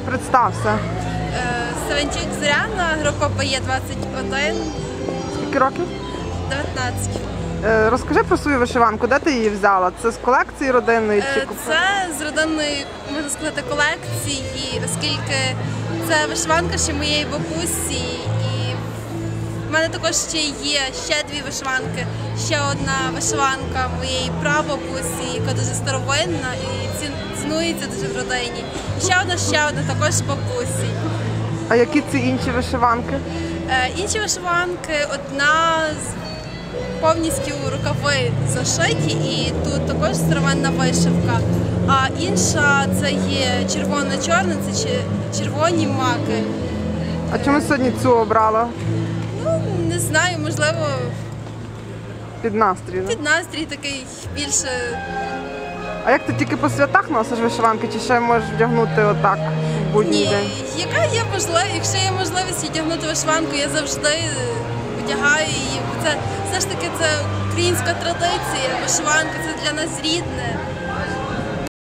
Представся. Савенчук Зоряна, група ПЕ-21, Скільки років? 19. Розкажи про свою вишиванку, де ти її взяла? Це з колекції родинної чи купила? Це з родинної, можна сказати, колекції, оскільки це вишиванка ще моєї бабусі. І в мене також ще дві вишиванки. Ще одна вишиванка моєї прабабусі, яка дуже старовинна і цінується дуже в родині. І ще одна також з бабусі. А які ці інші вишиванки? Інші вишиванки, одна повністю рукави зашиті, і тут також старовинна вишивка. А інша це є червоно-чорна, це червоні маки. А чому сьогодні цю обрала? Ну, не знаю, можливо, Під настрій, да? під настрій такий більше. А як ти тільки по святах носиш вишиванки, чи ще можеш вдягнути отак в будній Ні, день? яка є можливість, якщо є можливість одягнути вишиванку, я завжди одягаю її. Це все ж таки це українська традиція, вишиванка це для нас рідне.